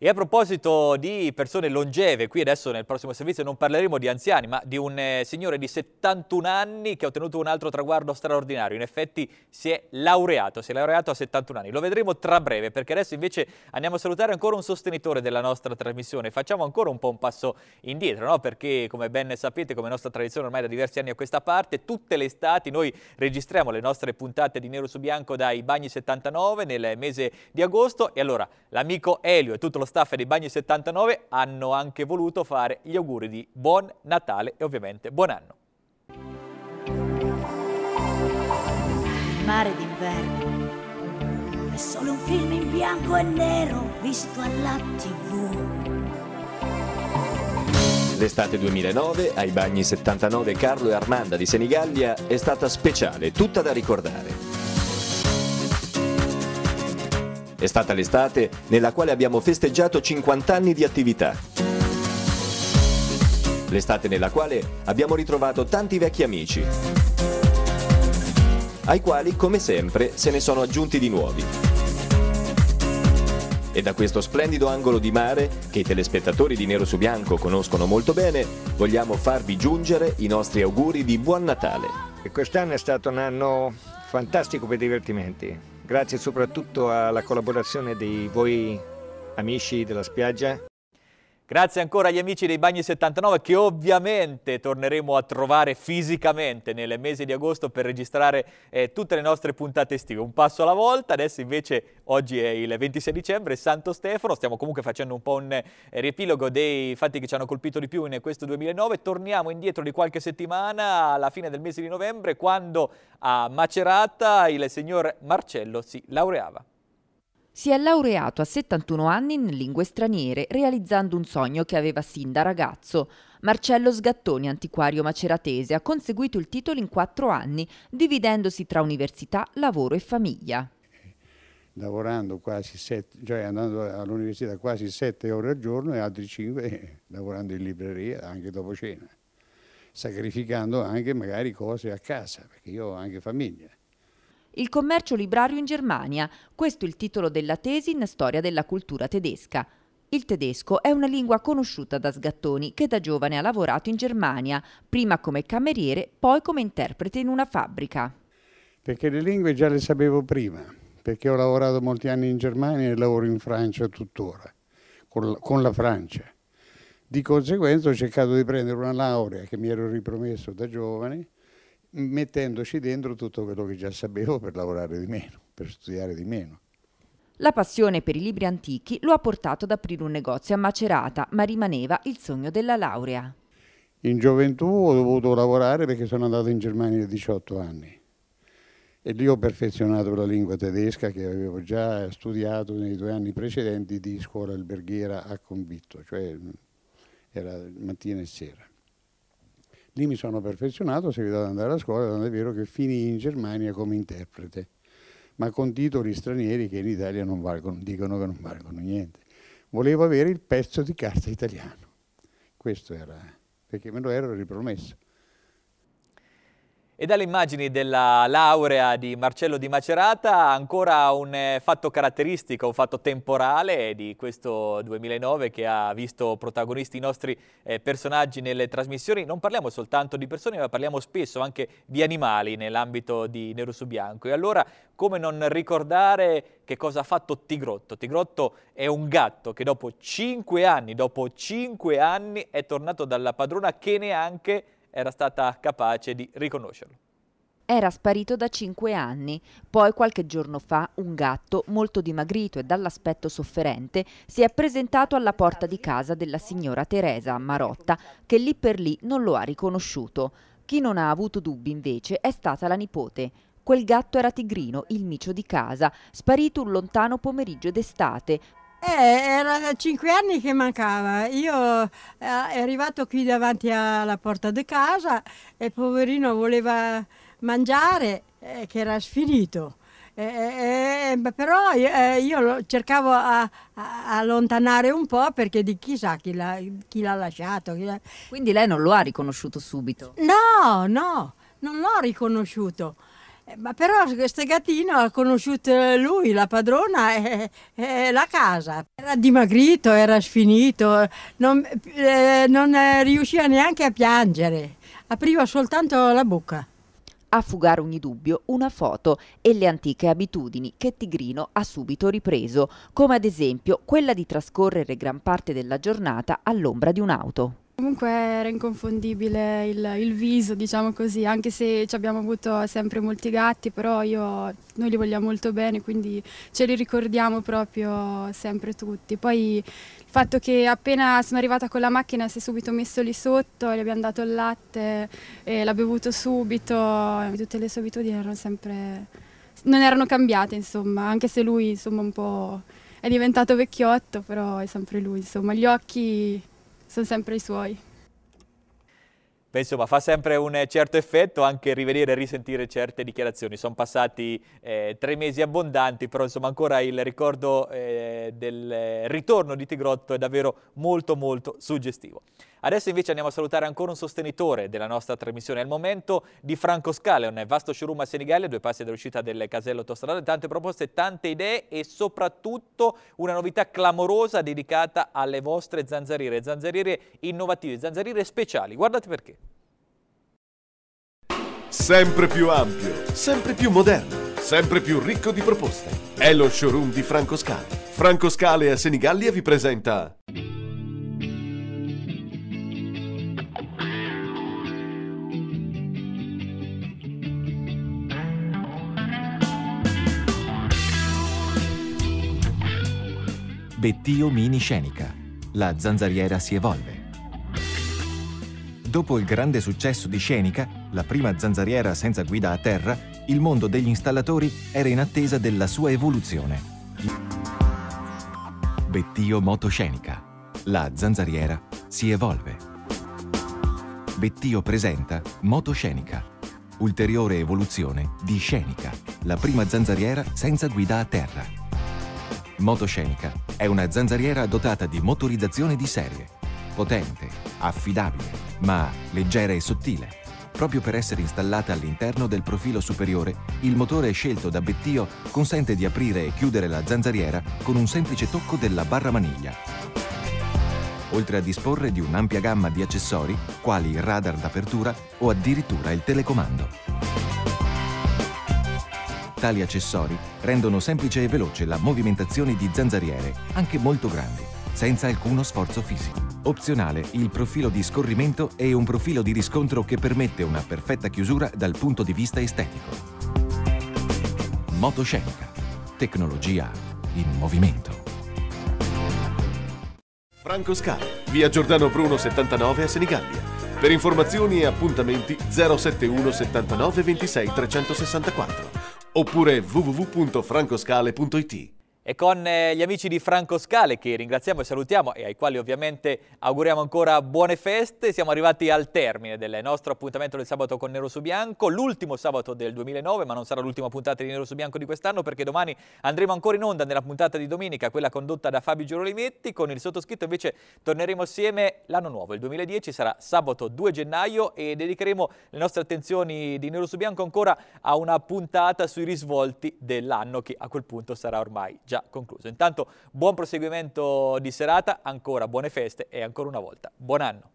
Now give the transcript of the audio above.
E a proposito di persone longeve, qui adesso nel prossimo servizio non parleremo di anziani, ma di un signore di 71 anni che ha ottenuto un altro traguardo straordinario. In effetti si è laureato a 71 anni. Lo vedremo tra breve, perché adesso invece andiamo a salutare ancora un sostenitore della nostra trasmissione. Facciamo ancora un po' un passo indietro, no? Perché come ben sapete, come nostra tradizione ormai da diversi anni a questa parte, tutte le estati noi registriamo le nostre puntate di Nero su Bianco dai Bagni 79 nel mese di agosto, e allora l'amico Elio e tutto lo staff dei Bagni 79 hanno anche voluto fare gli auguri di buon Natale e ovviamente buon anno. Il mare d'inverno è solo un film in bianco e nero visto alla TV. L'estate 2009 ai Bagni 79 Carlo e Armanda di Senigallia è stata speciale, tutta da ricordare. È stata l'estate nella quale abbiamo festeggiato 50 anni di attività. L'estate nella quale abbiamo ritrovato tanti vecchi amici, ai quali, come sempre, se ne sono aggiunti di nuovi. E da questo splendido angolo di mare, che i telespettatori di Nero su Bianco conoscono molto bene, vogliamo farvi giungere i nostri auguri di buon Natale. E quest'anno è stato un anno fantastico per i divertimenti. Grazie soprattutto alla collaborazione di voi amici della spiaggia. Grazie ancora agli amici dei Bagni 79 che ovviamente torneremo a trovare fisicamente nel mese di agosto per registrare tutte le nostre puntate estive, un passo alla volta. Adesso invece oggi è il 26 dicembre, Santo Stefano, stiamo comunque facendo un po' un riepilogo dei fatti che ci hanno colpito di più in questo 2009. Torniamo indietro di qualche settimana alla fine del mese di novembre, quando a Macerata il signor Marcello si laureava. Si è laureato a 71 anni in lingue straniere, realizzando un sogno che aveva sin da ragazzo. Marcello Sgattoni, antiquario maceratese, ha conseguito il titolo in 4 anni, dividendosi tra università, lavoro e famiglia. Lavorando quasi 7, cioè andando all'università quasi 7 ore al giorno e altri 5 lavorando in libreria anche dopo cena, sacrificando anche magari cose a casa, perché io ho anche famiglia. Il commercio librario in Germania, questo è il titolo della tesi in storia della cultura tedesca. Il tedesco è una lingua conosciuta da Sgattoni, che da giovane ha lavorato in Germania, prima come cameriere, poi come interprete in una fabbrica. Perché le lingue già le sapevo prima, perché ho lavorato molti anni in Germania e lavoro in Francia tuttora, con la Francia. Di conseguenza ho cercato di prendere una laurea che mi ero ripromesso da giovane, mettendoci dentro tutto quello che già sapevo per lavorare di meno, per studiare di meno. La passione per i libri antichi lo ha portato ad aprire un negozio a Macerata, ma rimaneva il sogno della laurea. In gioventù ho dovuto lavorare perché sono andato in Germania a 18 anni e lì ho perfezionato la lingua tedesca che avevo già studiato nei 2 anni precedenti di scuola alberghiera a convitto, cioè era mattina e sera. Lì mi sono perfezionato, ho seguito ad andare a scuola, tanto è vero che finii in Germania come interprete, ma con titoli stranieri che in Italia non valgono, dicono che non valgono niente. Volevo avere il pezzo di carta italiano, questo era, perché me lo ero ripromesso. E dalle immagini della laurea di Marcello di Macerata ancora un fatto caratteristico, un fatto temporale di questo 2009 che ha visto protagonisti i nostri personaggi nelle trasmissioni. Non parliamo soltanto di persone, ma parliamo spesso anche di animali nell'ambito di Nero su Bianco. E allora come non ricordare che cosa ha fatto Tigrotto? Tigrotto è un gatto che dopo 5 anni è tornato dalla padrona che neanche era stata capace di riconoscerlo. Era sparito da 5 anni, poi qualche giorno fa un gatto, molto dimagrito e dall'aspetto sofferente, si è presentato alla porta di casa della signora Teresa Marotta, che lì per lì non lo ha riconosciuto. Chi non ha avuto dubbi invece è stata la nipote. Quel gatto era Tigrino, il micio di casa, sparito un lontano pomeriggio d'estate. Era 5 anni che mancava. Io è arrivato qui davanti alla porta di casa e poverino voleva mangiare, che era sfinito. Però io lo cercavo a allontanare un po' perché di chissà chi l'ha lasciato. Quindi lei non lo ha riconosciuto subito? No, non l'ho riconosciuto. Ma però questo gattino ha conosciuto lui, la padrona e la casa. Era dimagrito, era sfinito, non riusciva neanche a piangere, apriva soltanto la bocca. A fugare ogni dubbio, una foto e le antiche abitudini che Tigrino ha subito ripreso, come ad esempio quella di trascorrere gran parte della giornata all'ombra di un'auto. Comunque era inconfondibile il viso, diciamo così, anche se ci abbiamo avuto sempre molti gatti, però noi li vogliamo molto bene, quindi ce li ricordiamo proprio sempre tutti. Poi il fatto che appena sono arrivata con la macchina si è subito messo lì sotto, gli abbiamo dato il latte, l'ha bevuto subito, tutte le sue abitudini non erano cambiate, insomma, anche se lui insomma un po' è diventato vecchiotto, però è sempre lui, insomma, gli occhi sono sempre i suoi. Beh, insomma, fa sempre un certo effetto anche rivedere e risentire certe dichiarazioni. Sono passati 3 mesi abbondanti, però insomma ancora il ricordo del ritorno di Tigrotto è davvero molto molto suggestivo. Adesso invece andiamo a salutare ancora un sostenitore della nostra trasmissione. È il momento di Franco Scale, un vasto showroom a Senigallia, 2 passi dall'uscita del casello autostradale, tante proposte, tante idee e soprattutto una novità clamorosa dedicata alle vostre zanzariere innovative, zanzariere speciali. Guardate perché. Sempre più ampio, sempre più moderno, sempre più ricco di proposte. È lo showroom di Franco Scale. Franco Scale a Senigallia vi presenta... Bettio Mini Scenica. La zanzariera si evolve. Dopo il grande successo di Scenica, la prima zanzariera senza guida a terra, il mondo degli installatori era in attesa della sua evoluzione. Bettio Motoscenica. La zanzariera si evolve. Bettio presenta Motoscenica. Ulteriore evoluzione di Scenica, la prima zanzariera senza guida a terra. Motoscenica è una zanzariera dotata di motorizzazione di serie, potente, affidabile, ma leggera e sottile. Proprio per essere installata all'interno del profilo superiore, il motore scelto da Bettio consente di aprire e chiudere la zanzariera con un semplice tocco della barra maniglia. Oltre a disporre di un'ampia gamma di accessori, quali il radar d'apertura o addirittura il telecomando. Tali accessori rendono semplice e veloce la movimentazione di zanzariere, anche molto grandi, senza alcuno sforzo fisico. Opzionale il profilo di scorrimento e un profilo di riscontro che permette una perfetta chiusura dal punto di vista estetico. Motoscenica. Tecnologia in movimento. Franco Scale, via Giordano Bruno 79 a Senigallia. Per informazioni e appuntamenti 071 79 26 364 oppure www.francoscale.it. E con gli amici di Franco Scale, che ringraziamo e salutiamo e ai quali ovviamente auguriamo ancora buone feste, siamo arrivati al termine del nostro appuntamento del sabato con Nero su Bianco, l'ultimo sabato del 2009, ma non sarà l'ultima puntata di Nero su Bianco di quest'anno, perché domani andremo ancora in onda nella puntata di domenica, quella condotta da Fabio Girolimetti. Con il sottoscritto invece torneremo assieme l'anno nuovo, il 2010, sarà sabato 2 gennaio e dedicheremo le nostre attenzioni di Nero su Bianco ancora a una puntata sui risvolti dell'anno, che a quel punto sarà ormai già concluso. Intanto buon proseguimento di serata, ancora buone feste e ancora una volta buon anno.